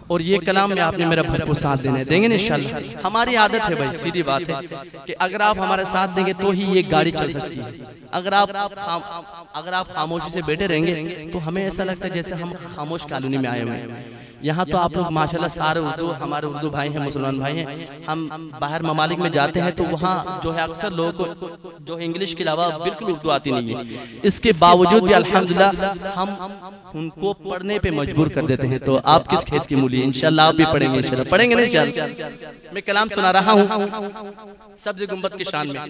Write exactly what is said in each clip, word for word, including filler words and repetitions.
اور یہ کلام میں آپ نے میرا بھرپور ساتھ دینا ہے، دیں گے نا انشاءاللہ؟ ہماری عادت ہے بھائی، سیدھی بات ہے کہ اگر آپ ہمارے ساتھ دیں گے تو ہی یہ گاڑی چل سکتی ہے۔ اگر آپ اگر آپ خاموشی سے بیٹھے رہیں گے تو ہمیں ایسا لگتا ہے جیسے ہم خاموش کالونی میں آئے ہوئے ہیں۔ یہاں تو آپ لوگ ماشاءاللہ سارے اردو، ہمارے اردو بھائی ہیں، مسلمان بھائی ہیں، ہم باہر ممالک میں جاتے ہیں تو وہاں جو ہے اکثر لوگوں کو جو انگلش کے علاوہ بالکل اردو آتی نہیں ہے، اس کے باوجود بھی الحمدللہ ہم ان کو پڑھنے پہ مجبور کر دیتے ہیں۔ تو آپ کس کھیس کی مولی ہیں؟ انشاءاللہ آپ بھی پڑھیں گے، انشاءاللہ پڑھیں گے نا انشاءاللہ؟ میں کلام سنا رہا ہوں سبز گنبد کی شان میں۔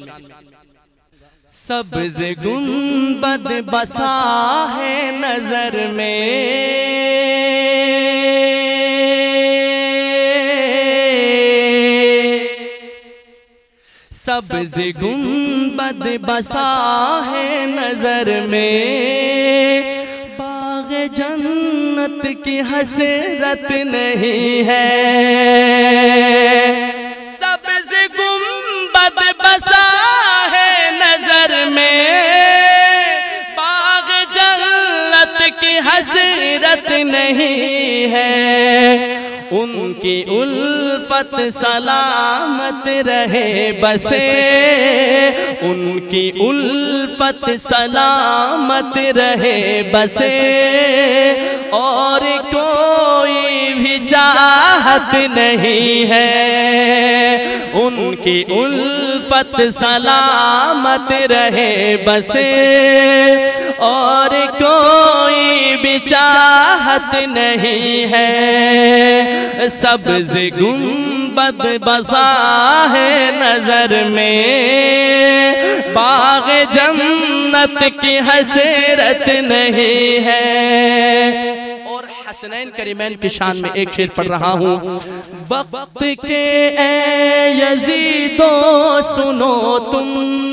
سبز گنبد بسا ہے نظر میں، سبز گنبد بسا ہے نظر میں، باغ جنت کی حسرت نہیں ہے۔ سبز گنبد بسا ہے نظر میں، باغ جنت کی حسرت نہیں ہے۔ ان کی الفت سلامت رہے بسے، ان کی الفت سلامت رہے بسے، اور کوئی بھی چاہت نہیں ہے۔ ان کی الفت سلامت رہے بسے، اور کوئی بھی چاہت نہیں ہے۔ سبز گنبد بسا ہے نظر میں، باغ جنت کی حسرت نہیں ہے۔ اور حسنین کریمین کی شان میں ایک شعر پڑھ رہا ہوں۔ وقت کے اے یزیدو سنو تم،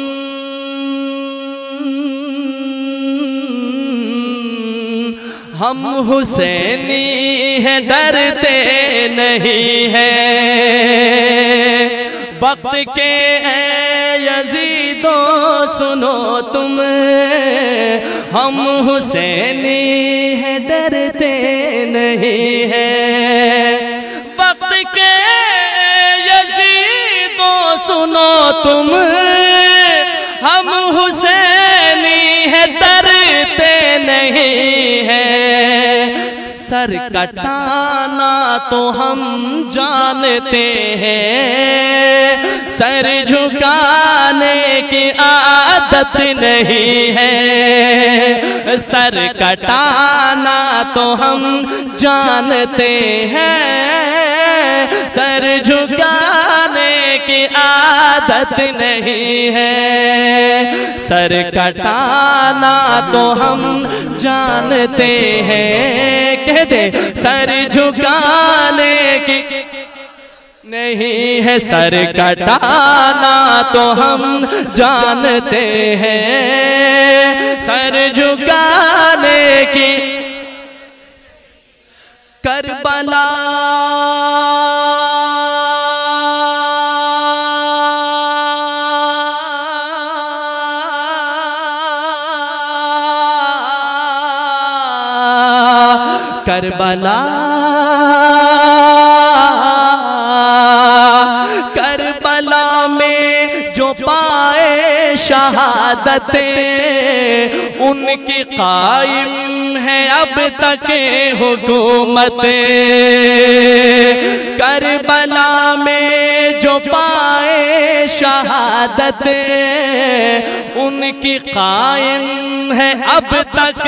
ہم حسینی ہیں ڈرتے نہیں ہیں۔ وقت کے اے یزیدو سنو تم، ہم حسینی ہیں ڈرتے نہیں ہیں۔ وقت کے یزیدو سنو تم، ہم حسینی ہیں ڈرتے نہیں ہیں۔ سر کٹانا تو ہم جانتے ہیں، سر جھکانے کی عادت نہیں ہے۔ سر کٹانا تو ہم جانتے ہیں، سر جھکانے کی عادت نہیں ہے۔ سر کٹانا تو ہم جانتے ہیں، کہہ دے سر جھکانے کی نہیں ہے۔ سر کٹانا تو ہم جانتے ہیں، سر جھکانے کی کربلا کربلا کربلا میں جو پائے شہادتیں، ان کی قائم ہے اب تک حکومتیں۔ کربلا میں جو پائے شہادتیں، ان کی قائم ہے اب تک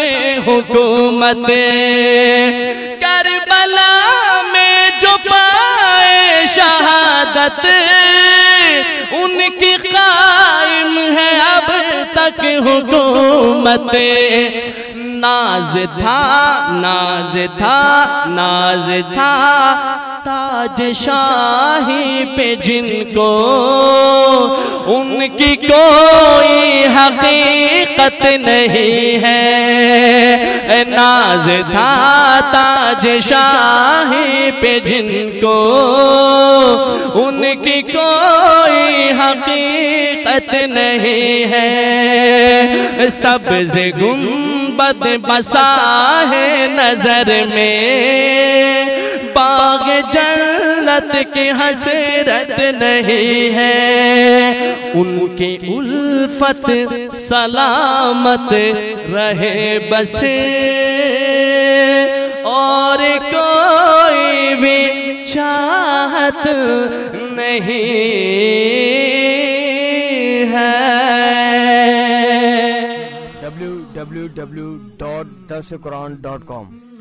حکومتیں۔ کربلا میں جو پائے شہادت، ان کی قائم ہے اب تک حکومتیں۔ ناز تھا ناز تھا ناز تھا تاج شاہی پہ جن کو، ان کی کوئی حقیقت نہیں ہے۔ ناز تھا تاج شاہی پہ جن کو، ان کی کوئی حقیقت نہیں ہے۔ سبز گنبد بسا ہے نظر میں، باغ جنت کی حسرت نہیں ہے، ان کی الفت سلامت رہے بس، اور کوئی بھی چاہت نہیں ہے۔ ڈبلیو ڈبلیو ڈبلیو ڈاٹ درس قرآن ڈاٹ کام